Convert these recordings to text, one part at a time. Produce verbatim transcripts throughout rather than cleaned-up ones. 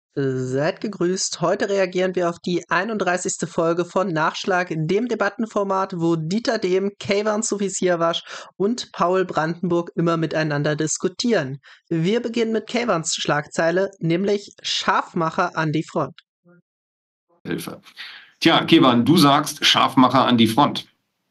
Seid gegrüßt. Heute reagieren wir auf die einunddreißigste Folge von Nachschlag, dem Debattenformat, wo Dieter Dehm, Keyvan Sofisiavasch und Paul Brandenburg immer miteinander diskutieren. Wir beginnen mit Keyvans Schlagzeile, nämlich Scharfmacher an die Front. Hilfe. Tja, Keyvan, du sagst Scharfmacher an die Front.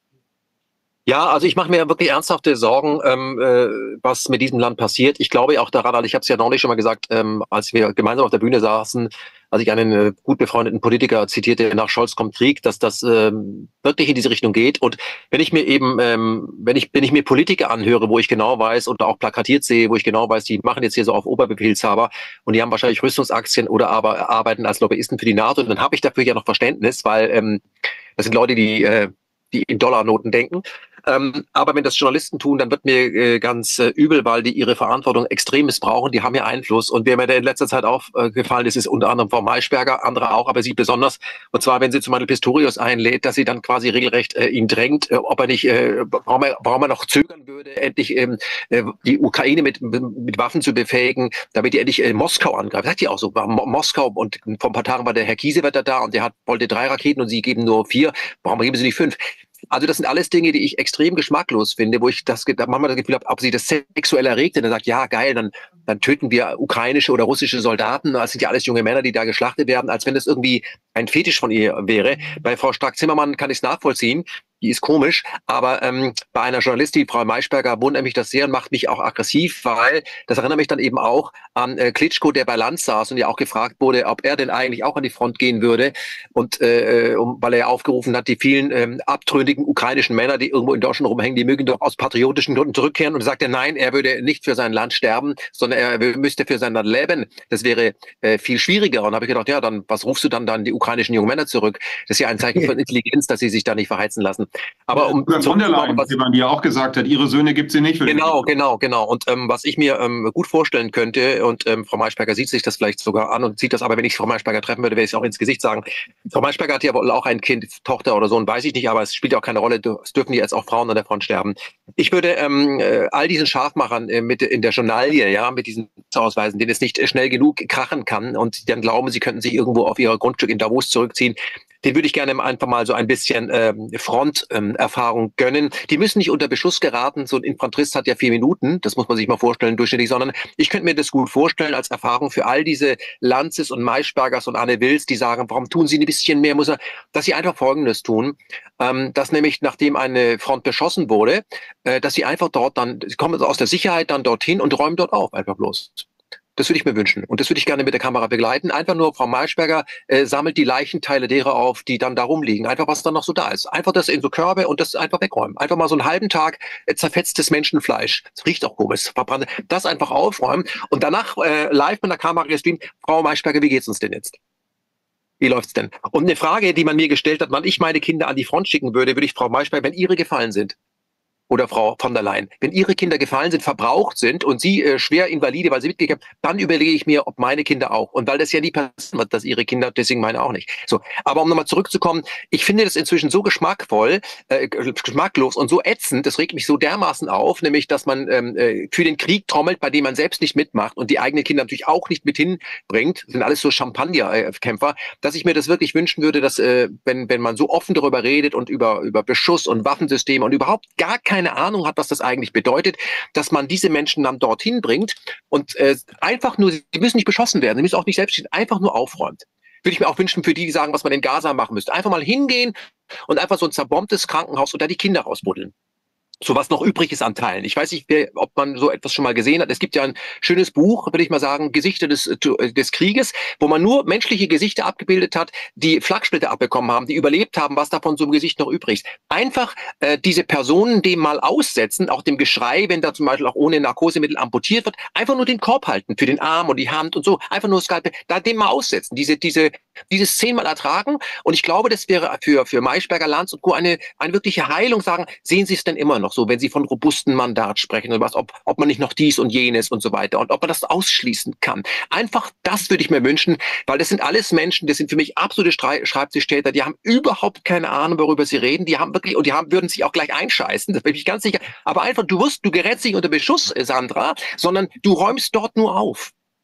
Ja, also ich mache mir wirklich ernsthafte Sorgen, ähm, äh, was mit diesem Land passiert. Ich glaube auch daran, also ich habe es ja neulich schon mal gesagt, ähm, als wir gemeinsam auf der Bühne saßen, als ich einen äh, gut befreundeten Politiker zitierte, nach Scholz kommt Krieg, dass das ähm, wirklich in diese Richtung geht. Und wenn ich mir eben, ähm, wenn ich, wenn ich mir Politiker anhöre, wo ich genau weiß oder auch plakatiert sehe, wo ich genau weiß, die machen jetzt hier so auf Oberbefehlshaber und die haben wahrscheinlich Rüstungsaktien oder aber arbeiten als Lobbyisten für die NATO, und dann habe ich dafür ja noch Verständnis, weil ähm, das sind Leute, die äh, die in Dollarnoten denken. Ähm, aber wenn das Journalisten tun, dann wird mir äh, ganz äh, übel, weil die ihre Verantwortung extrem missbrauchen. Die haben ja Einfluss. Und wer mir da in letzter Zeit aufgefallen ist, ist unter anderem Frau Maischberger, andere auch, aber sie besonders. Und zwar, wenn sie zum Beispiel Pistorius einlädt, dass sie dann quasi regelrecht äh, ihn drängt, äh, ob er nicht, äh, warum, er, warum er noch zögern würde, endlich ähm, äh, die Ukraine mit, mit Waffen zu befähigen, damit die endlich äh, Moskau angreift. Sagt die auch so, Mo Moskau. Und vor ein paar Tagen war der Herr Kiesewetter da und der hat, wollte drei Raketen und sie geben nur vier. Warum geben sie nicht fünf? Also das sind alles Dinge, die ich extrem geschmacklos finde, wo ich das manchmal das Gefühl habe, ob sie das sexuell erregt, und dann sagt, ja geil, dann dann töten wir ukrainische oder russische Soldaten. Das sind ja alles junge Männer, die da geschlachtet werden, als wenn das irgendwie ein Fetisch von ihr wäre. Bei Frau Strack-Zimmermann kann ich es nachvollziehen. Die ist komisch, aber ähm, bei einer Journalistin, Frau Maischberger, wundert mich das sehr und macht mich auch aggressiv, weil das erinnert mich dann eben auch an äh, Klitschko, der bei Lanz saß und ja auch gefragt wurde, ob er denn eigentlich auch an die Front gehen würde, und äh, um, weil er ja aufgerufen hat, die vielen ähm, abtrünnigen ukrainischen Männer, die irgendwo in Deutschland rumhängen, die mögen doch aus patriotischen Gründen zurückkehren, und sagt er, nein, er würde nicht für sein Land sterben, sondern er müsste für sein Land leben. Das wäre äh, viel schwieriger. Und habe ich gedacht, ja, dann was rufst du dann dann die ukrainischen jungen Männer zurück? Das ist ja ein Zeichen von Intelligenz, dass sie sich da nicht verheizen lassen. Aber um von der Leyen, die ja auch gesagt hat, ihre Söhne gibt sie nicht. Für genau, genau, genau. Und ähm, was ich mir ähm, gut vorstellen könnte, und ähm, Frau Maischberger sieht sich das vielleicht sogar an und sieht das, aber wenn ich Frau Maischberger treffen würde, werde ich es auch ins Gesicht sagen. Frau Maischberger hat ja wohl auch ein Kind, Tochter oder Sohn, weiß ich nicht, aber es spielt ja auch keine Rolle. Es dürfen jetzt auch Frauen an der Front sterben. Ich würde ähm, äh, all diesen Scharfmachern äh, mit in der Journalie, ja, mit diesen Ausweisen, denen es nicht schnell genug krachen kann und die dann glauben, sie könnten sich irgendwo auf ihr Grundstück in Davos zurückziehen, den würde ich gerne einfach mal so ein bisschen ähm, Fronterfahrung ähm, gönnen. Die müssen nicht unter Beschuss geraten. So ein Infanterist hat ja vier Minuten, das muss man sich mal vorstellen, durchschnittlich, sondern ich könnte mir das gut vorstellen als Erfahrung für all diese Lanzes und Maischbergers und Anne Wills, die sagen, warum tun sie ein bisschen mehr, muss er, dass sie einfach Folgendes tun, ähm, dass nämlich, nachdem eine Front beschossen wurde, äh, dass sie einfach dort dann, sie kommen aus der Sicherheit dann dorthin und räumen dort auf, einfach bloß. Das würde ich mir wünschen. Und das würde ich gerne mit der Kamera begleiten. Einfach nur, Frau Maischberger äh, sammelt die Leichenteile derer auf, die dann da rumliegen. Einfach, was dann noch so da ist. Einfach das in so Körbe und das einfach wegräumen. Einfach mal so einen halben Tag äh, zerfetztes Menschenfleisch. Das riecht auch komisch. Verbrannt. Das einfach aufräumen. Und danach äh, live mit der Kamera gestreamt. Frau Maischberger, wie geht's uns denn jetzt? Wie läuft's denn? Und eine Frage, die man mir gestellt hat, wann ich meine Kinder an die Front schicken würde, würde ich Frau Maischberger, wenn ihre gefallen sind, oder Frau von der Leyen, wenn ihre Kinder gefallen sind, verbraucht sind und sie äh, schwer invalide, weil sie mitgekriegt haben, dann überlege ich mir, ob meine Kinder auch. Und weil das ja nie passieren wird, dass ihre Kinder, deswegen meine auch nicht. So, aber um nochmal zurückzukommen, ich finde das inzwischen so geschmackvoll, äh, geschmacklos und so ätzend, das regt mich so dermaßen auf, nämlich, dass man ähm, äh, für den Krieg trommelt, bei dem man selbst nicht mitmacht und die eigenen Kinder natürlich auch nicht mit hinbringt, das sind alles so Champagner-Kämpfer, dass ich mir das wirklich wünschen würde, dass, äh, wenn, wenn man so offen darüber redet und über, über Beschuss und Waffensysteme und überhaupt gar keine keine Ahnung hat, was das eigentlich bedeutet, dass man diese Menschen dann dorthin bringt und äh, einfach nur, die müssen nicht beschossen werden, die müssen auch nicht selbst stehen, einfach nur aufräumt. Würde ich mir auch wünschen für die, die sagen, was man in Gaza machen müsste. Einfach mal hingehen und einfach so ein zerbombtes Krankenhaus und da die Kinder rausbuddeln. So was noch übrig ist an Teilen. Ich weiß nicht, wer, ob man so etwas schon mal gesehen hat. Es gibt ja ein schönes Buch, würde ich mal sagen, Gesichter des, des Krieges, wo man nur menschliche Gesichter abgebildet hat, die Flaksplitter abbekommen haben, die überlebt haben, was davon so im Gesicht noch übrig ist. Einfach äh, diese Personen dem mal aussetzen, auch dem Geschrei, wenn da zum Beispiel auch ohne Narkosemittel amputiert wird, einfach nur den Korb halten für den Arm und die Hand und so, einfach nur Skalpell, da dem mal aussetzen, diese, diese, dieses zehnmal ertragen. Und ich glaube, das wäre für, für Maischberger, Lanz und Co. eine, eine wirkliche Heilung, sagen, sehen Sie es denn immer noch so, wenn Sie von robusten Mandat sprechen oder was, ob, ob man nicht noch dies und jenes und so weiter und ob man das ausschließen kann. Einfach das würde ich mir wünschen, weil das sind alles Menschen, das sind für mich absolute Strei Schreibtischtäter, die haben überhaupt keine Ahnung, worüber sie reden, die haben wirklich, und die haben, würden sich auch gleich einscheißen, das bin ich ganz sicher, aber einfach, du wirst, du gerätst nicht unter Beschuss, Sandra, sondern du räumst dort nur auf.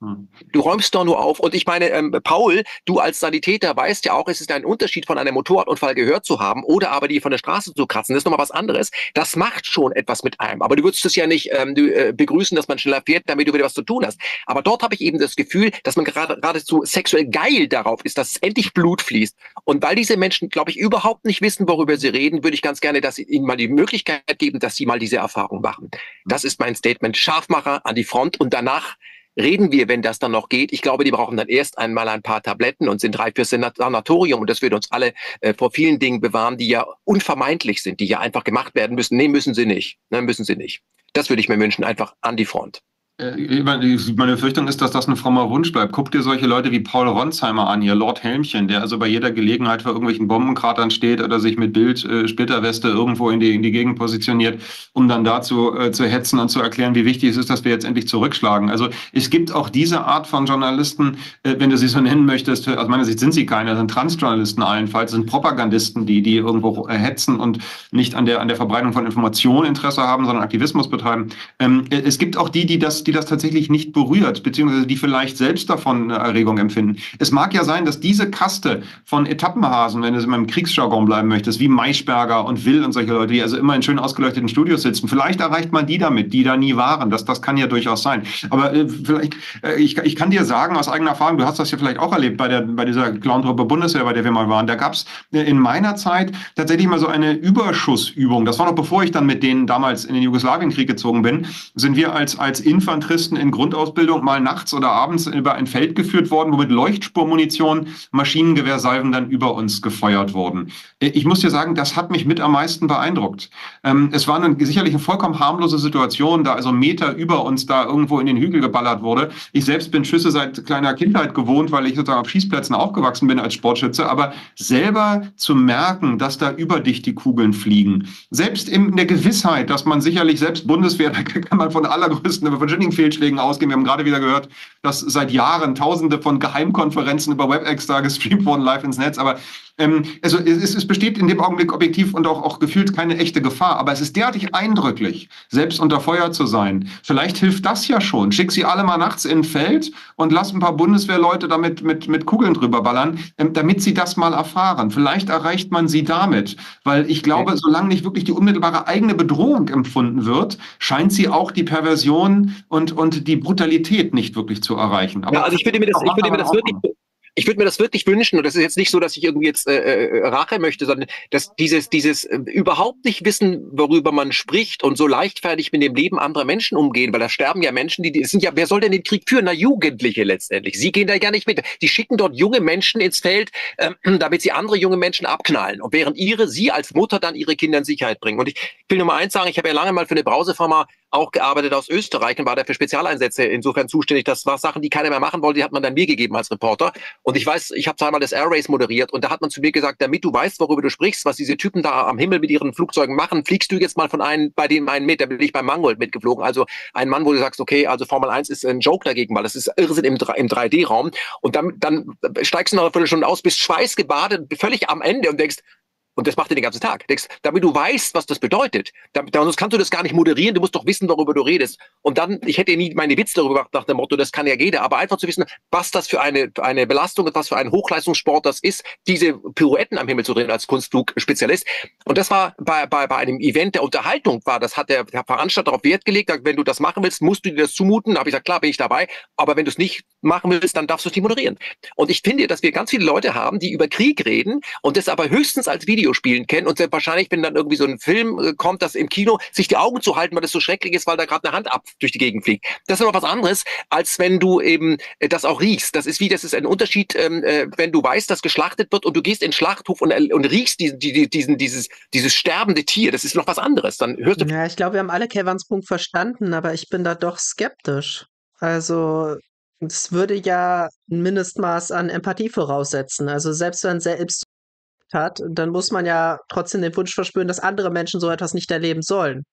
Hm. Du räumst doch nur auf. Und ich meine, ähm, Paul, du als Sanitäter weißt ja auch, es ist ein Unterschied, von einem Motorradunfall gehört zu haben oder aber die von der Straße zu kratzen. Das ist nochmal was anderes. Das macht schon etwas mit einem. Aber du würdest es ja nicht ähm, du, äh, begrüßen, dass man schneller fährt, damit du wieder was zu tun hast. Aber dort habe ich eben das Gefühl, dass man gerade geradezu sexuell geil darauf ist, dass endlich Blut fließt. Und weil diese Menschen, glaube ich, überhaupt nicht wissen, worüber sie reden, würde ich ganz gerne, dass sie ihnen mal die Möglichkeit geben, dass sie mal diese Erfahrung machen. Das ist mein Statement. Scharfmacher an die Front und danach reden wir, wenn das dann noch geht. Ich glaube, die brauchen dann erst einmal ein paar Tabletten und sind reif fürs Sanatorium. Und das wird uns alle äh, vor vielen Dingen bewahren, die ja unvermeidlich sind, die ja einfach gemacht werden müssen. Nee, müssen sie nicht. Ne, müssen sie nicht. Das würde ich mir wünschen, einfach an die Front. Meine Befürchtung ist, dass das ein frommer Wunsch bleibt. Guck dir solche Leute wie Paul Ronsheimer an, hier Lord Helmchen, der also bei jeder Gelegenheit vor irgendwelchen Bombenkratern steht oder sich mit Bild, äh, Splitterweste irgendwo in die, in die Gegend positioniert, um dann dazu äh, zu hetzen und zu erklären, wie wichtig es ist, dass wir jetzt endlich zurückschlagen. Also es gibt auch diese Art von Journalisten, äh, wenn du sie so nennen möchtest, aus meiner Sicht sind sie keine, das sind Transjournalisten allenfalls, das sind Propagandisten, die, die irgendwo äh, hetzen und nicht an der, an der Verbreitung von Informationen Interesse haben, sondern Aktivismus betreiben. Ähm, es gibt auch die, die das die das tatsächlich nicht berührt, beziehungsweise die vielleicht selbst davon eine Erregung empfinden. Es mag ja sein, dass diese Kaste von Etappenhasen, wenn du in meinem Kriegsjargon bleiben möchtest, wie Maischberger und Will und solche Leute, die also immer in schön ausgeleuchteten Studios sitzen, vielleicht erreicht man die damit, die da nie waren. Das, das kann ja durchaus sein. Aber äh, vielleicht, äh, ich, ich kann dir sagen aus eigener Erfahrung, du hast das ja vielleicht auch erlebt bei, der, bei dieser Clown-Truppe Bundeswehr, bei der wir mal waren, da gab es in meiner Zeit tatsächlich mal so eine Überschussübung. Das war noch bevor ich dann mit denen damals in den Jugoslawienkrieg gezogen bin, sind wir als, als Infanterie Infanteristen in Grundausbildung mal nachts oder abends über ein Feld geführt worden, wo mit Leuchtspurmunition Maschinengewehrsalven dann über uns gefeuert wurden. Ich muss dir sagen, das hat mich mit am meisten beeindruckt. Ähm, es war eine, sicherlich eine vollkommen harmlose Situation, da also Meter über uns da irgendwo in den Hügel geballert wurde. Ich selbst bin Schüsse seit kleiner Kindheit gewohnt, weil ich sozusagen auf Schießplätzen aufgewachsen bin als Sportschütze, aber selber zu merken, dass da über dich die Kugeln fliegen, selbst in der Gewissheit, dass man sicherlich selbst Bundeswehr, da kann man von allergrößten, von Fehlschlägen ausgehen. Wir haben gerade wieder gehört, dass seit Jahren Tausende von Geheimkonferenzen über WebEx da gestreamt wurden live ins Netz. Aber ähm, also es, es besteht in dem Augenblick objektiv und auch, auch gefühlt keine echte Gefahr. Aber es ist derartig eindrücklich, selbst unter Feuer zu sein. Vielleicht hilft das ja schon. Schick sie alle mal nachts in ein Feld und lass ein paar Bundeswehrleute damit mit, mit Kugeln drüber ballern, ähm, damit sie das mal erfahren. Vielleicht erreicht man sie damit. Weil ich glaube, solange nicht wirklich die unmittelbare eigene Bedrohung empfunden wird, scheint sie auch die Perversion und, und die Brutalität nicht wirklich zu erreichen. Aber ja, also ich würde mir das, ich würde mir das wirklich, ich würde mir das wirklich wünschen, und das ist jetzt nicht so, dass ich irgendwie jetzt äh, Rache möchte, sondern dass dieses, dieses äh, überhaupt nicht wissen, worüber man spricht und so leichtfertig mit dem Leben anderer Menschen umgehen, weil da sterben ja Menschen, die, die sind ja, wer soll denn den Krieg führen? Na, Jugendliche letztendlich. Sie gehen da gar nicht mit. Die schicken dort junge Menschen ins Feld, äh, damit sie andere junge Menschen abknallen. Und während ihre, sie als Mutter dann ihre Kinder in Sicherheit bringen. Und ich will nur mal eins sagen, ich habe ja lange mal für eine Brausefirma auch gearbeitet aus Österreich und war da für Spezialeinsätze insofern zuständig. Das war Sachen, die keiner mehr machen wollte, die hat man dann mir gegeben als Reporter. Und ich weiß, ich habe zweimal das Air Race moderiert und da hat man zu mir gesagt, damit du weißt, worüber du sprichst, was diese Typen da am Himmel mit ihren Flugzeugen machen, fliegst du jetzt mal von einem, bei dem einen mit, da bin ich beim Mangold mitgeflogen. Also ein Mann, wo du sagst, okay, also Formel eins ist ein Joke dagegen, weil das ist Irrsinn im, im drei D Raum. Und dann, dann steigst du nach einer Viertelstunde aus, bist schweißgebadet, völlig am Ende und denkst, und das macht er den ganzen Tag. Denkst, damit du weißt, was das bedeutet. Damit, sonst kannst du das gar nicht moderieren. Du musst doch wissen, worüber du redest. Und dann, ich hätte nie meine Witze darüber gemacht nach dem Motto, das kann ja jeder. Aber einfach zu wissen, was das für eine, eine Belastung ist, was für ein Hochleistungssport das ist, diese Pirouetten am Himmel zu drehen als Kunstflugspezialist. Und das war bei, bei, bei einem Event der Unterhaltung war, das hat der, der Veranstalter darauf Wert gelegt. Wenn du das machen willst, musst du dir das zumuten. Da habe ich gesagt, klar, bin ich dabei. Aber wenn du es nicht machen willst, dann darfst du es nicht moderieren. Und ich finde, dass wir ganz viele Leute haben, die über Krieg reden und das aber höchstens als Video Videospielen kennen und sehr wahrscheinlich, wenn dann irgendwie so ein Film äh, kommt, dass im Kino sich die Augen zu halten, weil das so schrecklich ist, weil da gerade eine Hand ab durch die Gegend fliegt. Das ist aber was anderes, als wenn du eben äh, das auch riechst. Das ist wie, das ist ein Unterschied, ähm, äh, wenn du weißt, dass geschlachtet wird und du gehst in den Schlachthof und, äh, und riechst diesen, die, diesen, dieses, dieses sterbende Tier. Das ist noch was anderes. Dann hörst du. Ja, ich glaube, wir haben alle Kevins Punkt verstanden, aber ich bin da doch skeptisch. Also, es würde ja ein Mindestmaß an Empathie voraussetzen. Also, selbst wenn selbst hat, dann muss man ja trotzdem den Wunsch verspüren, dass andere Menschen so etwas nicht erleben sollen.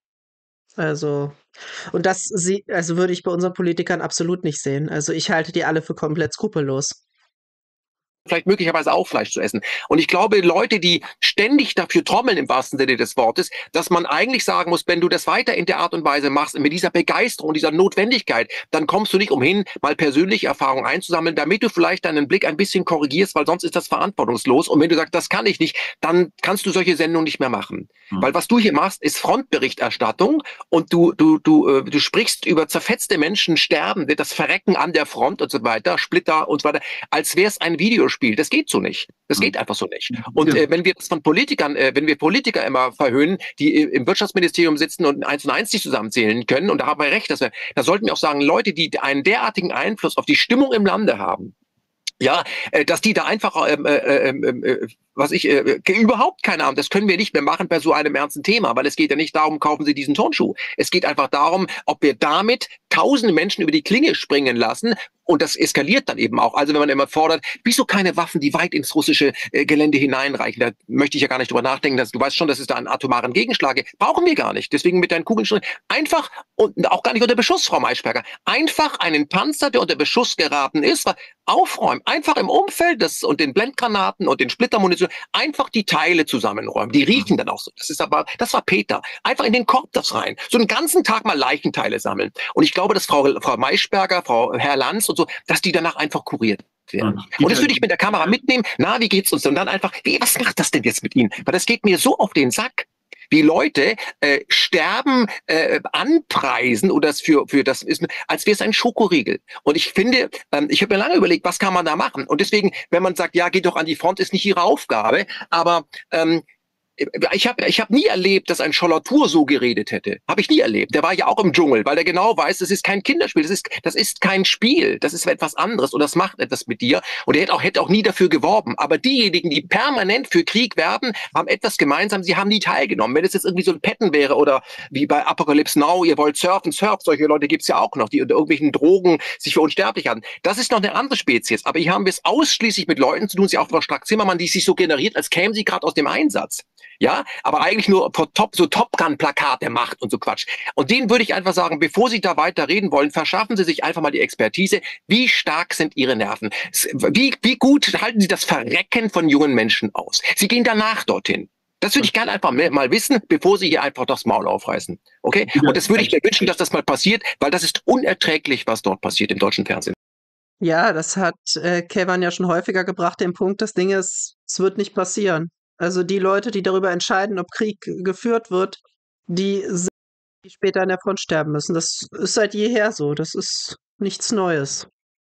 Also, und das sie, also würde ich bei unseren Politikern absolut nicht sehen. Also ich halte die alle für komplett skrupellos. vielleicht möglicherweise auch Fleisch zu essen. Und ich glaube, Leute, die ständig dafür trommeln im wahrsten Sinne des Wortes, dass man eigentlich sagen muss, wenn du das weiter in der Art und Weise machst, mit dieser Begeisterung, dieser Notwendigkeit, dann kommst du nicht umhin, mal persönliche Erfahrungen einzusammeln, damit du vielleicht deinen Blick ein bisschen korrigierst, weil sonst ist das verantwortungslos. Und wenn du sagst, das kann ich nicht, dann kannst du solche Sendungen nicht mehr machen. Mhm. Weil was du hier machst, ist Frontberichterstattung und du, du, du, äh, du sprichst über zerfetzte Menschen, Sterbende, das Verrecken an der Front und so weiter, Splitter und so weiter, als wäre es ein Videospiel. Das geht so nicht. Das geht einfach so nicht. Und äh, wenn wir das von Politikern, äh, wenn wir Politiker immer verhöhnen, die äh, im Wirtschaftsministerium sitzen und eins und eins nicht zusammenzählen können, und da haben wir recht, dass wir, da sollten wir auch sagen, Leute, die einen derartigen Einfluss auf die Stimmung im Lande haben, ja, äh, dass die da einfach, ähm, äh, äh, äh, was ich, äh, überhaupt keine Ahnung, das können wir nicht mehr machen bei so einem ernsten Thema, weil es geht ja nicht darum, kaufen Sie diesen Turnschuh. Es geht einfach darum, ob wir damit tausende Menschen über die Klinge springen lassen. Und das eskaliert dann eben auch. Also wenn man immer fordert, wieso keine Waffen, die weit ins russische äh, Gelände hineinreichen? Da möchte ich ja gar nicht drüber nachdenken. Dass, du weißt schon, dass es da einen atomaren Gegenschlag gibt. Brauchen wir gar nicht. Deswegen mit deinen Kugeln einfach, und auch gar nicht unter Beschuss, Frau Maischberger, einfach einen Panzer, der unter Beschuss geraten ist, aufräumen. Einfach im Umfeld des, und den Blendgranaten und den Splittermunition einfach die Teile zusammenräumen. Die riechen dann auch so. Das ist aber, das war Peter. Einfach in den Korb das rein. So einen ganzen Tag mal Leichenteile sammeln. Und ich glaube, dass Frau, Frau Maischberger, Frau Herr Lanz und so, dass die danach einfach kuriert werden. Ja. Und das würde ich mit der Kamera mitnehmen. Na, wie geht's uns? Und dann einfach, wie, was macht das denn jetzt mit Ihnen? Weil das geht mir so auf den Sack. Wie Leute äh, Sterben äh, anpreisen oder das für für das ist, als wäre es ein Schokoriegel. Und ich finde, ähm, ich habe mir lange überlegt, was kann man da machen? Und deswegen, wenn man sagt, ja, geht doch an die Front, ist nicht ihre Aufgabe, aber ähm, ich habe ich hab nie erlebt, dass ein Schollatur so geredet hätte. Habe ich nie erlebt. Der war ja auch im Dschungel, weil der genau weiß, das ist kein Kinderspiel, das ist das ist kein Spiel, das ist etwas anderes und das macht etwas mit dir. Und er hätte auch, hätte auch nie dafür geworben. Aber diejenigen, die permanent für Krieg werben, haben etwas gemeinsam, sie haben nie teilgenommen. Wenn es jetzt irgendwie so ein Petten wäre oder wie bei Apocalypse Now, ihr wollt surfen, surft, solche Leute gibt's ja auch noch, die unter irgendwelchen Drogen sich für unsterblich halten. Das ist noch eine andere Spezies. Aber hier haben wir es ausschließlich mit Leuten zu tun, sie auch Frau Strack-Zimmermann, die sich so generiert, als kämen sie gerade aus dem Einsatz. Ja, aber eigentlich nur top, so Top Gun-Plakate macht und so Quatsch. Und denen würde ich einfach sagen, bevor Sie da weiter reden wollen, verschaffen Sie sich einfach mal die Expertise. Wie stark sind Ihre Nerven? Wie, wie gut halten Sie das Verrecken von jungen Menschen aus? Sie gehen danach dorthin. Das würde ich gerne einfach mal wissen, bevor Sie hier einfach das Maul aufreißen. Okay? Und das würde ich mir wünschen, dass das mal passiert, weil das ist unerträglich, was dort passiert im deutschen Fernsehen. Ja, das hat äh, Kayvan ja schon häufiger gebracht, den Punkt, das Ding ist, es wird nicht passieren. Also die Leute, die darüber entscheiden, ob Krieg geführt wird, die sind, die später an der Front sterben müssen. Das ist seit jeher so. Das ist nichts Neues.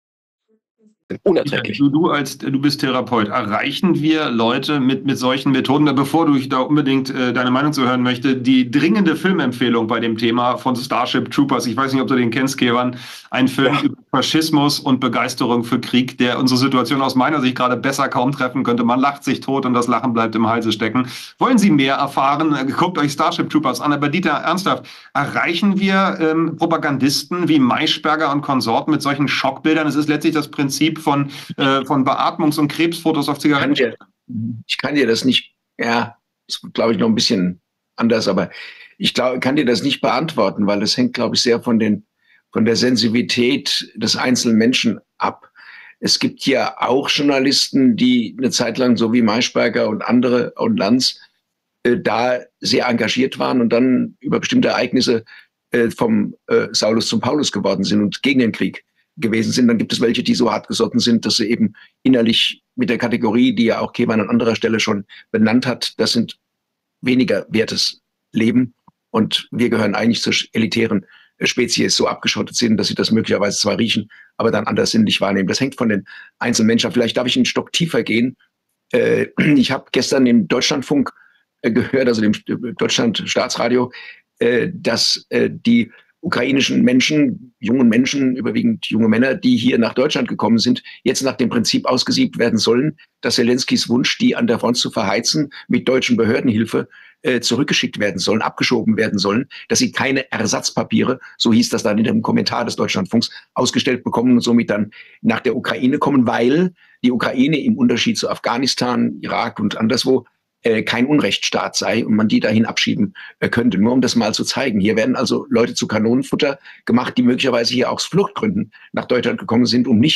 Unerträglich. Du, du als du bist Therapeut, erreichen wir Leute mit mit solchen Methoden? Bevor du da unbedingt äh, deine Meinung zu hören möchte, die dringende Filmempfehlung bei dem Thema von Starship Troopers. Ich weiß nicht, ob du den kennst, Kayvan. Ein Film ja. über Faschismus und Begeisterung für Krieg, der unsere Situation aus meiner Sicht gerade besser kaum treffen könnte. Man lacht sich tot und das Lachen bleibt im Halse stecken. Wollen Sie mehr erfahren? Guckt euch Starship Troopers an. Aber Dieter, ernsthaft, erreichen wir ähm, Propagandisten wie Maischberger und Konsorten mit solchen Schockbildern? Es ist letztlich das Prinzip von, äh, von Beatmungs- und Krebsfotos auf Zigaretten. Ich kann dir, ich kann dir das nicht, ja, das glaube ich noch ein bisschen anders, aber ich glaube, kann dir das nicht beantworten, weil das hängt, glaube ich, sehr von den, von der Sensibilität des einzelnen Menschen ab. Es gibt ja auch Journalisten, die eine Zeit lang, so wie Maischberger und andere und Lanz, äh, da sehr engagiert waren und dann über bestimmte Ereignisse äh, vom äh, Saulus zum Paulus geworden sind und gegen den Krieg gewesen sind. Dann gibt es welche, die so hartgesotten sind, dass sie eben innerlich mit der Kategorie, die ja auch Kayvan an anderer Stelle schon benannt hat, das sind weniger wertes Leben und wir gehören eigentlich zur elitären Spezies, so abgeschottet sind, dass sie das möglicherweise zwar riechen, aber dann anders sinnlich wahrnehmen. Das hängt von den einzelnen Menschen. Vielleicht darf ich einen Stock tiefer gehen. Äh, ich habe gestern im Deutschlandfunk äh, gehört, also dem Deutschland Staatsradio, äh, dass äh, die ukrainischen Menschen, jungen Menschen, überwiegend junge Männer, die hier nach Deutschland gekommen sind, jetzt nach dem Prinzip ausgesiebt werden sollen, dass Zelenskys Wunsch, die an der Front zu verheizen, mit deutschen Behördenhilfe äh, zurückgeschickt werden sollen, abgeschoben werden sollen, dass sie keine Ersatzpapiere, so hieß das dann in dem Kommentar des Deutschlandfunks, ausgestellt bekommen und somit dann nach der Ukraine kommen, weil die Ukraine im Unterschied zu Afghanistan, Irak und anderswo Äh, kein Unrechtsstaat sei und man die dahin abschieben äh, könnte. Nur um das mal zu zeigen. Hier werden also Leute zu Kanonenfutter gemacht, die möglicherweise hier aus Fluchtgründen nach Deutschland gekommen sind, um nicht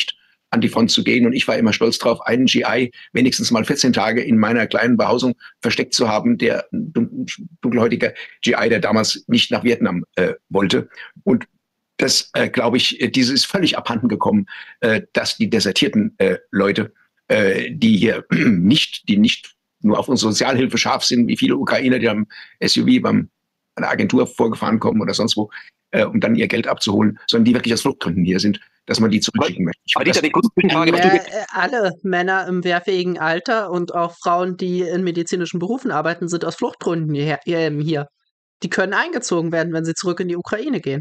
an die Front zu gehen. Und ich war immer stolz drauf, einen G I wenigstens mal vierzehn Tage in meiner kleinen Behausung versteckt zu haben, der dunkelhäutiger G I, der damals nicht nach Vietnam äh, wollte. Und das, äh, glaube ich, dieses ist völlig abhanden gekommen, äh, dass die desertierten äh, Leute, äh, die hier nicht, die nicht nur auf unsere Sozialhilfe scharf sind, wie viele Ukrainer, die am S U V beim einer Agentur vorgefahren kommen oder sonst wo, äh, um dann ihr Geld abzuholen, sondern die wirklich aus Fluchtgründen hier sind, dass man die zurückschicken möchte. Ich Aber Dieter, die kurze Frage, was Ja, du äh, alle Männer im wehrfähigen Alter und auch Frauen, die in medizinischen Berufen arbeiten, sind aus Fluchtgründen hier. ähm, hier. Die können eingezogen werden, wenn sie zurück in die Ukraine gehen.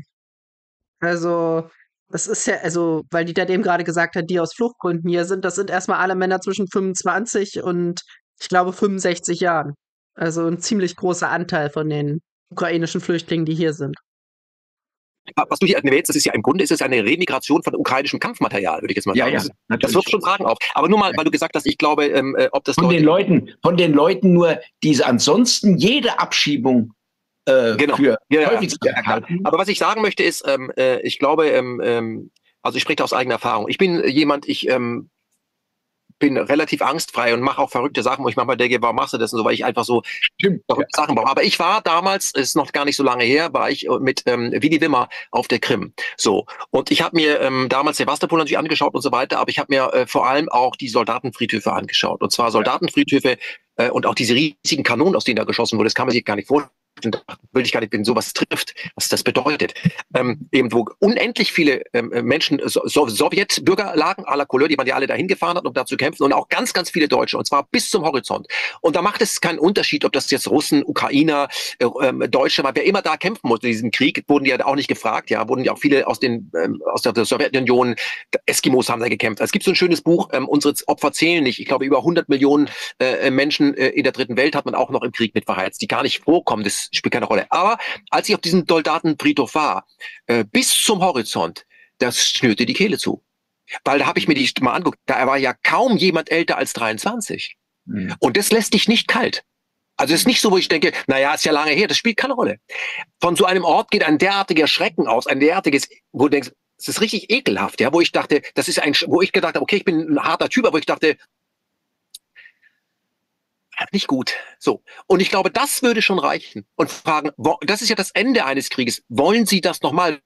Also, das ist ja, also, weil Dieter dem gerade gesagt hat, die aus Fluchtgründen hier sind, das sind erstmal alle Männer zwischen fünfundzwanzig und ich glaube fünfundsechzig Jahren. Also ein ziemlich großer Anteil von den ukrainischen Flüchtlingen, die hier sind. was du hier erwähnst, das ist ja im Grunde ist es eine Remigration von ukrainischem Kampfmaterial, würde ich jetzt mal Ja, sagen. ja, das, natürlich. das wirft schon Fragen auf. Aber nur mal, Ja. weil du gesagt hast, ich glaube, ähm, äh, ob das Von Leute, den Leuten, von den Leuten nur, diese ansonsten jede Abschiebung äh, Genau. für Ja, ja, häufig zu ja, klar. erhalten. Aber was ich sagen möchte ist, ähm, äh, ich glaube, ähm, ähm, also ich spreche da aus eigener Erfahrung. Ich bin jemand, ich ähm, bin relativ angstfrei und mache auch verrückte Sachen, wo ich manchmal denke, warum machst du das und so, weil ich einfach so Stimmt. verrückte Sachen baue. Aber ich war damals, ist noch gar nicht so lange her, war ich mit ähm, Willy Wimmer auf der Krim. So. Und ich habe mir ähm, damals Sevastopol natürlich angeschaut und so weiter, aber ich habe mir äh, vor allem auch die Soldatenfriedhöfe angeschaut. Und zwar Soldatenfriedhöfe äh, und auch diese riesigen Kanonen, aus denen da geschossen wurde, das kann man sich gar nicht vorstellen. Will ich gar nicht, wenn sowas trifft, was das bedeutet. Ähm, eben wo unendlich viele ähm, Menschen, so, so, Sowjetbürger lagen, à la Couleur, die man ja alle dahin gefahren hat, um da zu kämpfen, und auch ganz, ganz viele Deutsche, und zwar bis zum Horizont. Und da macht es keinen Unterschied, ob das jetzt Russen, Ukrainer, äh, äh, Deutsche, weil wer immer da kämpfen musste in diesem Krieg, wurden die ja auch nicht gefragt, ja, wurden ja auch viele aus den ähm, aus der, der Sowjetunion, Eskimos haben da gekämpft. Es gibt so ein schönes Buch, ähm, unsere Opfer zählen nicht. Ich glaube, über hundert Millionen äh, Menschen äh, in der dritten Welt hat man auch noch im Krieg mit verheizt, die gar nicht vorkommen. Das spielt keine Rolle. Aber als ich auf diesem Soldatenfriedhof war, äh, bis zum Horizont, das schnürte die Kehle zu. Weil da habe ich mir die mal angeguckt, da war ja kaum jemand älter als dreiundzwanzig. Mhm. Und das lässt dich nicht kalt. Also es ist nicht so, wo ich denke, naja, ist ja lange her, das spielt keine Rolle. Von so einem Ort geht ein derartiger Schrecken aus, ein derartiges, wo du denkst, es ist richtig ekelhaft, ja, wo ich dachte, das ist ein, wo ich gedacht habe, okay, ich bin ein harter Typ, aber wo ich dachte, nicht gut. So. Und ich glaube, das würde schon reichen. Und fragen, wo, das ist ja das Ende eines Krieges. Wollen Sie das nochmal?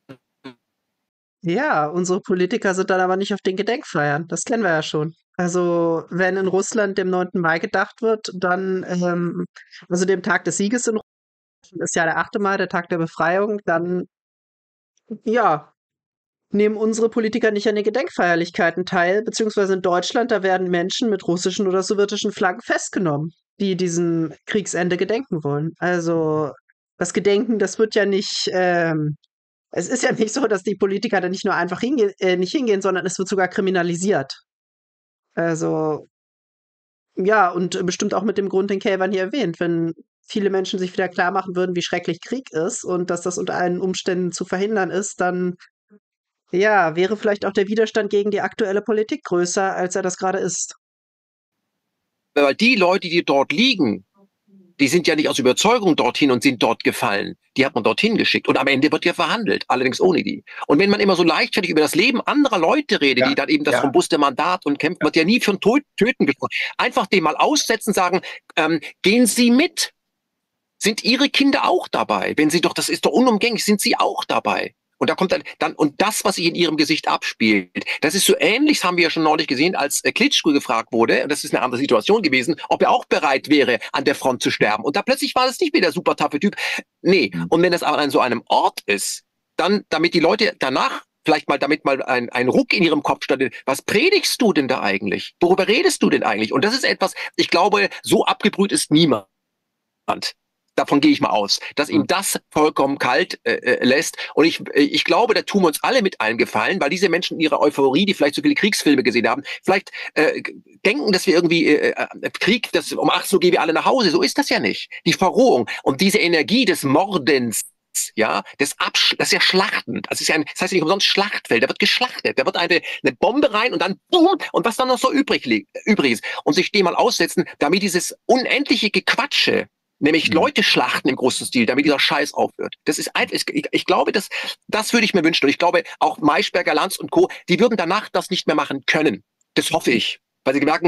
Ja, unsere Politiker sind dann aber nicht auf den Gedenkfeiern. Das kennen wir ja schon. Also, wenn in Russland dem neunten Mai gedacht wird, dann, ähm, also dem Tag des Sieges in Russland ist ja der achte Mai, der Tag der Befreiung, dann, ja, nehmen unsere Politiker nicht an den Gedenkfeierlichkeiten teil, beziehungsweise in Deutschland, da werden Menschen mit russischen oder sowjetischen Flaggen festgenommen, die diesem Kriegsende gedenken wollen. Also das Gedenken, das wird ja nicht, ähm, es ist ja nicht so, dass die Politiker da nicht nur einfach hingehen, äh, nicht hingehen, sondern es wird sogar kriminalisiert. Also ja, und bestimmt auch mit dem Grund, den Kelvin hier erwähnt, wenn viele Menschen sich wieder klar machen würden, wie schrecklich Krieg ist und dass das unter allen Umständen zu verhindern ist, dann ja, wäre vielleicht auch der Widerstand gegen die aktuelle Politik größer, als er das gerade ist. Weil die Leute, die dort liegen, die sind ja nicht aus Überzeugung dorthin und sind dort gefallen. Die hat man dorthin geschickt. Und am Ende wird ja verhandelt, allerdings ohne die. Und wenn man immer so leichtfertig über das Leben anderer Leute redet, Ja, die dann eben das ja. robuste Mandat und kämpfen, wird ja nie für ein Tod, Töten gesprochen. Einfach den mal aussetzen, sagen, ähm, gehen Sie mit. Sind Ihre Kinder auch dabei? Wenn Sie doch, das ist doch unumgänglich, sind Sie auch dabei? Und da kommt dann, dann, und das, was sich in ihrem Gesicht abspielt, das ist so ähnlich, das haben wir ja schon neulich gesehen, als äh, Klitschko gefragt wurde, und das ist eine andere Situation gewesen, ob er auch bereit wäre, an der Front zu sterben. Und da plötzlich war das nicht mehr der super taffe Typ. Nee. Und wenn das aber an so einem Ort ist, dann, damit die Leute danach vielleicht mal, damit mal ein, ein Ruck in ihrem Kopf stattfindet, was predigst du denn da eigentlich? Worüber redest du denn eigentlich? Und das ist etwas, ich glaube, so abgebrüht ist niemand. Davon gehe ich mal aus, dass ihm das vollkommen kalt äh, lässt. Und ich, ich glaube, da tun wir uns alle mit einem Gefallen, weil diese Menschen in ihrer Euphorie, die vielleicht so viele Kriegsfilme gesehen haben, vielleicht äh, denken, dass wir irgendwie äh, Krieg, dass um achtzehn Uhr gehen wir alle nach Hause. So ist das ja nicht. Die Verrohung und diese Energie des Mordens, ja, des Absch das ist ja Schlachten. Das ist ja ein, das heißt ja nicht umsonst Schlachtfeld. Da wird geschlachtet. Da wird eine, eine Bombe rein und dann boom, und was dann noch so übrig liegt, übrig ist. Und sich dem mal aussetzen, damit dieses unendliche Gequatsche, Nämlich mhm. Leute schlachten im großen Stil, damit dieser Scheiß aufhört. Das ist einfach, ich, ich glaube, das, das würde ich mir wünschen. Und ich glaube, auch Maischberger, Lanz und Co., die würden danach das nicht mehr machen können. Das hoffe ich. Weil sie merken,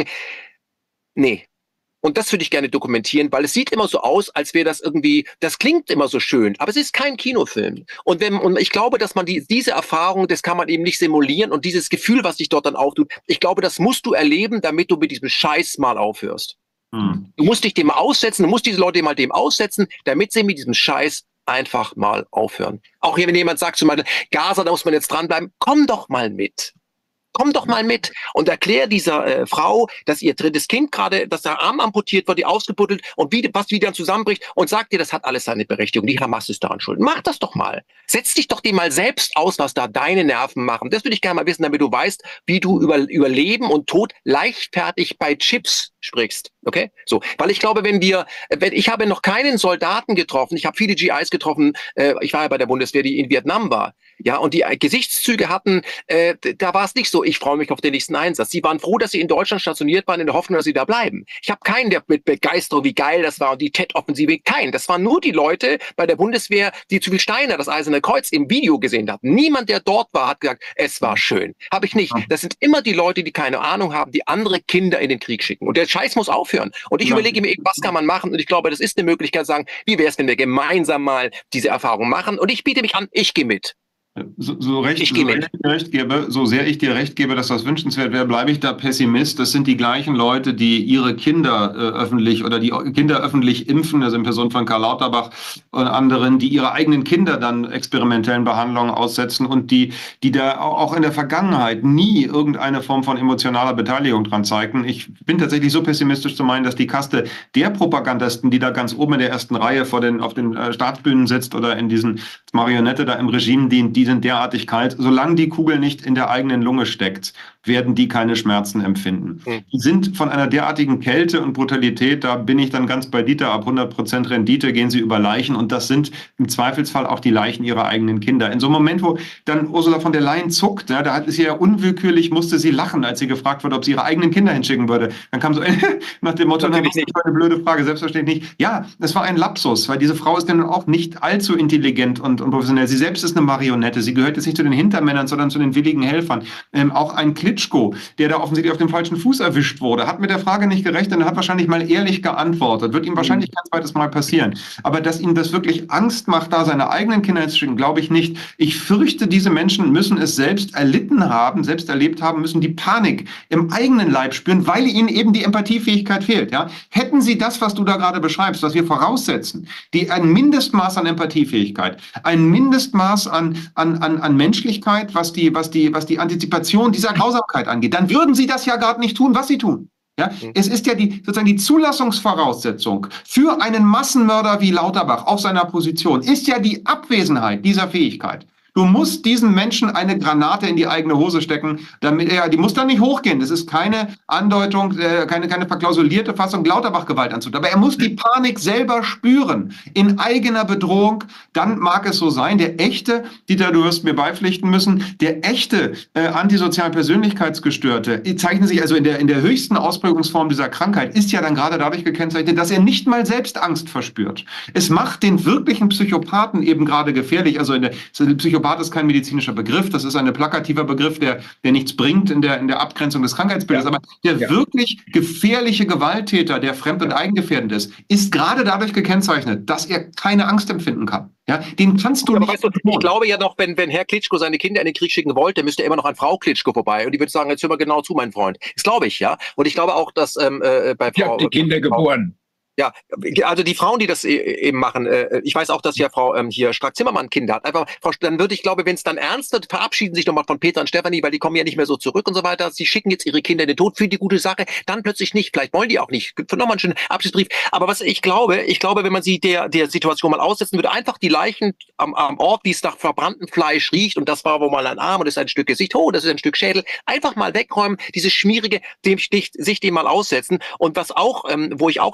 nee. Und das würde ich gerne dokumentieren, weil es sieht immer so aus, als wäre das irgendwie, das klingt immer so schön, aber es ist kein Kinofilm. Und wenn, und ich glaube, dass man die, diese Erfahrung, das kann man eben nicht simulieren und dieses Gefühl, was sich dort dann auftut, ich glaube, das musst du erleben, damit du mit diesem Scheiß mal aufhörst. Hm. Du musst dich dem aussetzen, du musst diese Leute mal dem aussetzen, damit sie mit diesem Scheiß einfach mal aufhören. Auch hier, wenn jemand sagt, zum Beispiel, Gaza, da muss man jetzt dranbleiben, komm doch mal mit. Komm doch mal mit und erklär dieser äh, Frau, dass ihr drittes Kind gerade, dass der Arm amputiert wird, die ausgebuddelt und wie, was wieder zusammenbricht und sagt dir, das hat alles seine Berechtigung. Die Hamas ist daran schuld. Mach das doch mal. Setz dich doch dem mal selbst aus, was da deine Nerven machen. Das würde ich gerne mal wissen, damit du weißt, wie du über, über Leben und Tod leichtfertig bei Chips sprichst. Okay? So. Weil ich glaube, wenn wir, wenn, ich habe noch keinen Soldaten getroffen, ich habe viele G Is getroffen, äh, ich war ja bei der Bundeswehr, die in Vietnam war. Ja, und die äh, Gesichtszüge hatten, äh, da war es nicht so, ich freue mich auf den nächsten Einsatz. Sie waren froh, dass sie in Deutschland stationiert waren, in der Hoffnung, dass sie da bleiben. Ich habe keinen, der mit Begeisterung, wie geil das war und die Tet-Offensive, keinen. Das waren nur die Leute bei der Bundeswehr, die zu viel Steiner, das Eiserne Kreuz im Video gesehen hatten. Niemand, der dort war, hat gesagt, es war schön. Habe ich nicht. Das sind immer die Leute, die keine Ahnung haben, die andere Kinder in den Krieg schicken. Und der Scheiß muss aufhören. Und ich ja. überlege mir, was kann man machen? Und ich glaube, das ist eine Möglichkeit zu sagen, wie wäre es, wenn wir gemeinsam mal diese Erfahrung machen? Und ich biete mich an, ich gehe mit. So, so, recht, so recht, ich dir recht gebe, so sehr ich dir recht gebe, dass das wünschenswert wäre, bleibe ich da Pessimist. Das sind die gleichen Leute, die ihre Kinder äh, öffentlich oder die Kinder öffentlich impfen, also in Person von Karl Lauterbach und anderen, die ihre eigenen Kinder dann experimentellen Behandlungen aussetzen und die, die da auch in der Vergangenheit nie irgendeine Form von emotionaler Beteiligung dran zeigten. Ich bin tatsächlich so pessimistisch zu meinen, dass die Kaste der Propagandisten, die da ganz oben in der ersten Reihe vor den, auf den äh, Staatsbühnen sitzt oder in diesen Marionette da im Regime dient, die sind derartig kalt. Solange die Kugel nicht in der eigenen Lunge steckt, werden die keine Schmerzen empfinden. Mhm. Die sind von einer derartigen Kälte und Brutalität, da bin ich dann ganz bei Dieter, ab hundert Prozent Rendite gehen sie über Leichen und das sind im Zweifelsfall auch die Leichen ihrer eigenen Kinder. In so einem Moment, wo dann Ursula von der Leyen zuckt, ja, da hat sie ja unwillkürlich, musste sie lachen, als sie gefragt wurde, ob sie ihre eigenen Kinder hinschicken würde. Dann kam so nach dem Motto, na, das ist eine blöde Frage, selbstverständlich nicht. Ja, das war ein Lapsus, weil diese Frau ist dann auch nicht allzu intelligent und, und professionell. Sie selbst ist eine Marionette. Sie gehört jetzt nicht zu den Hintermännern, sondern zu den willigen Helfern. Ähm, auch ein Klitschko, der da offensichtlich auf dem falschen Fuß erwischt wurde, hat mit der Frage nicht gerechnet und hat wahrscheinlich mal ehrlich geantwortet. Wird ihm wahrscheinlich kein zweites Mal passieren. Aber dass ihm das wirklich Angst macht, da seine eigenen Kinder hinzuschicken, glaube ich nicht. Ich fürchte, diese Menschen müssen es selbst erlitten haben, selbst erlebt haben, müssen die Panik im eigenen Leib spüren, weil ihnen eben die Empathiefähigkeit fehlt. Ja? Hätten sie das, was du da gerade beschreibst, was wir voraussetzen, die ein Mindestmaß an Empathiefähigkeit, ein Mindestmaß an, an, an, an Menschlichkeit, was die, was die, was die Antizipation dieser Grausamkeit angeht, dann würden sie das ja gerade nicht tun, was sie tun. Ja, mhm. Es ist ja die, sozusagen die Zulassungsvoraussetzung für einen Massenmörder wie Lauterbach auf seiner Position, ist ja die Abwesenheit dieser Fähigkeit. Du musst diesen Menschen eine Granate in die eigene Hose stecken, damit er, die muss dann nicht hochgehen. Das ist keine Andeutung, äh, keine, keine verklausulierte Fassung, Lauterbach-Gewalt anzutun. Aber er muss die Panik selber spüren, in eigener Bedrohung. Dann mag es so sein, der echte, Dieter, du wirst mir beipflichten müssen, der echte äh, antisozial Persönlichkeitsgestörte zeichnet sich also in der, in der höchsten Ausprägungsform dieser Krankheit, ist ja dann gerade dadurch gekennzeichnet, dass er nicht mal selbst Angst verspürt. Es macht den wirklichen Psychopathen eben gerade gefährlich. Also in der Psychopathen ist kein medizinischer Begriff, das ist ein plakativer Begriff, der, der nichts bringt in der, in der Abgrenzung des Krankheitsbildes. Ja. Aber der ja. wirklich gefährliche Gewalttäter, der fremd- und eigengefährdend ist, ist gerade dadurch gekennzeichnet, dass er keine Angst empfinden kann. Ja, den kannst du ja, nicht. Weißt du, ich glaube ja noch, wenn, wenn Herr Klitschko seine Kinder in den Krieg schicken wollte, müsste immer noch an Frau Klitschko vorbei. Und die würde sagen, jetzt hör mal genau zu, mein Freund. Das glaube ich, ja. Und ich glaube auch, dass ähm, äh, bei Frau... Ich habe die Kinder Frau, geboren. Ja, also die Frauen, die das eben machen, äh, ich weiß auch, dass ja Frau ähm, hier Strack-Zimmermann Kinder hat. Einfach, Frau, dann würde ich glaube, wenn es dann ernst wird, verabschieden sich nochmal von Peter und Stefanie, weil die kommen ja nicht mehr so zurück und so weiter. Sie schicken jetzt ihre Kinder in den Tod für die gute Sache, dann plötzlich nicht. Vielleicht wollen die auch nicht. Nochmal einen schönen Abschiedsbrief. Aber was ich glaube, ich glaube, wenn man sie der der Situation mal aussetzen würde, einfach die Leichen am, am Ort, wie es nach verbranntem Fleisch riecht, und das war wo mal ein Arm und das ist ein Stück Gesicht, oh, das ist ein Stück Schädel, einfach mal wegräumen, dieses schmierige, dem sich dem mal aussetzen. Und was auch, ähm, wo ich auch denke, wo man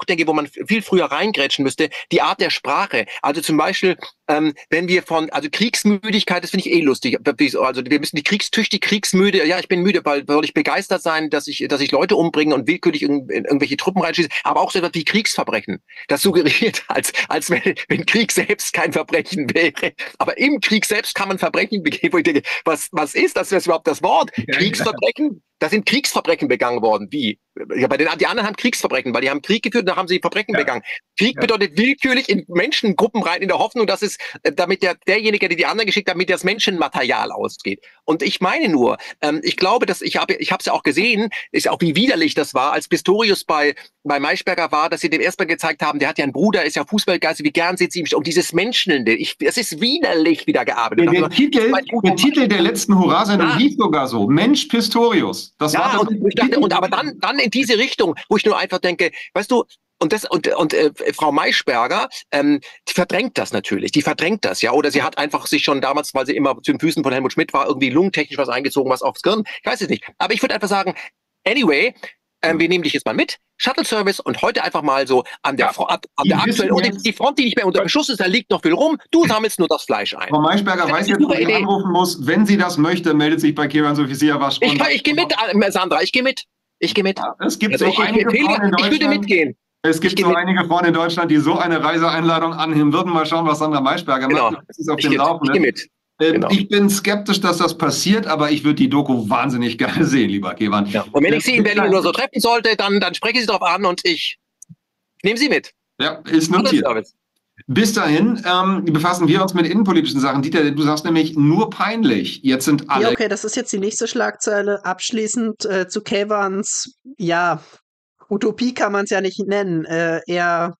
viel früher reingrätschen müsste, die Art der Sprache. Also zum Beispiel, ähm, wenn wir von, also Kriegsmüdigkeit, das finde ich eh lustig. Also wir müssen die kriegstüchtig, kriegsmüde, ja, ich bin müde, weil soll ich begeistert sein, dass ich, dass ich Leute umbringe und willkürlich in, in irgendwelche Truppen reinschieße, aber auch so etwas wie Kriegsverbrechen. Das suggeriert, als, als wenn, wenn Krieg selbst kein Verbrechen wäre. Aber im Krieg selbst kann man Verbrechen begehen, wo ich denke, was, was ist das, was ist überhaupt das Wort? Ja, Kriegsverbrechen? Da sind Kriegsverbrechen begangen worden. Wie? Ja, bei den, die anderen haben Kriegsverbrechen, weil die haben Krieg geführt und da haben sie Verbrechen Ja. begangen. Krieg Ja. bedeutet willkürlich in Menschengruppen rein, in der Hoffnung, dass es, äh, damit der, derjenige, der die anderen geschickt hat, damit das Menschenmaterial ausgeht. Und ich meine nur, ähm, ich glaube, dass ich habe, ich habe es ja auch gesehen, ist auch wie widerlich das war, als Pistorius bei, bei Maischberger war, dass sie dem erstmal gezeigt haben, der hat ja einen Bruder, ist ja Fußballgeist, wie gern sitzt ihm, und dieses Menschelnde, ich, es ist widerlich wieder gearbeitet. Der, der, Titel, der Titel der letzten Hurra-Sendung Ja. hieß sogar so, Mensch Pistorius. Das Ja, war das und, ich dachte, und aber dann, dann in diese Richtung, wo ich nur einfach denke, weißt du, und das und und äh, Frau Maischberger, ähm, die verdrängt das natürlich, die verdrängt das, ja, oder sie hat einfach sich schon damals, weil sie immer zu den Füßen von Helmut Schmidt war, irgendwie lungentechnisch was eingezogen, was aufs Gehirn, ich weiß es nicht, aber ich würde einfach sagen, anyway, ähm, wir nehmen dich jetzt mal mit, Shuttle Service, und heute einfach mal so an der, Ja. Fro- an Die der aktuellen, wissen und die, jetzt- die Front, die nicht mehr unter Beschuss ist, da liegt noch viel rum, du sammelst nur das Fleisch ein. Frau Maischberger weiß jetzt, wo Super sie Idee. anrufen muss. Wenn sie das möchte, meldet sich bei Kieran Sofisiawasch. Ich, kann- ich gehe mit, äh, Sandra, ich gehe mit, ich gehe mit. Es gibt Also so ich, ich, einige ich, Frauen in ich würde Deutschland. mitgehen. Es gibt Ich geh so mit. einige Frauen in Deutschland, die so eine Reiseeinladung annehmen würden. Mal schauen, was Sandra Maischberger Genau. macht. Das ist auf Ich dem gehe ich geh Laufenden. mit. Ähm, Genau. Ich bin skeptisch, dass das passiert, aber ich würde die Doku wahnsinnig gerne sehen, lieber Kevan. Ja. Und wenn ich Sie in Berlin nur so treffen sollte, dann, dann spreche ich Sie darauf an und ich nehme Sie mit. Ja, ist notiert. Service. Bis dahin ähm, befassen wir uns mit innenpolitischen Sachen. Dieter, du sagst nämlich nur peinlich. Jetzt sind alle. Ja, okay, das ist jetzt die nächste Schlagzeile. Abschließend äh, zu Kevans, ja, Utopie kann man es ja nicht nennen. Äh, eher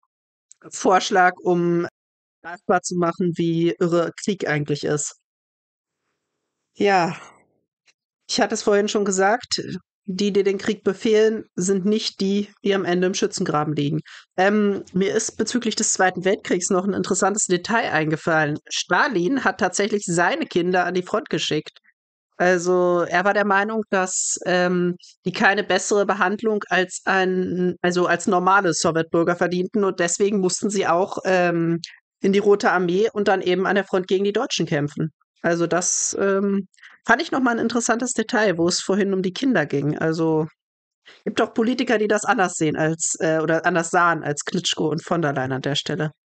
Vorschlag, um greifbar zu machen, wie irre Krieg eigentlich ist. Ja, ich hatte es vorhin schon gesagt, die, die den Krieg befehlen, sind nicht die, die am Ende im Schützengraben liegen. Ähm, mir ist bezüglich des Zweiten Weltkriegs noch ein interessantes Detail eingefallen. Stalin hat tatsächlich seine Kinder an die Front geschickt. Also er war der Meinung, dass ähm, die keine bessere Behandlung als ein, also als normale Sowjetbürger verdienten, und deswegen mussten sie auch ähm, in die Rote Armee und dann eben an der Front gegen die Deutschen kämpfen. Also das ähm, fand ich nochmal ein interessantes Detail, wo es vorhin um die Kinder ging. Also gibt auch Politiker, die das anders sehen als äh, oder anders sahen als Klitschko und von der Leyen an der Stelle.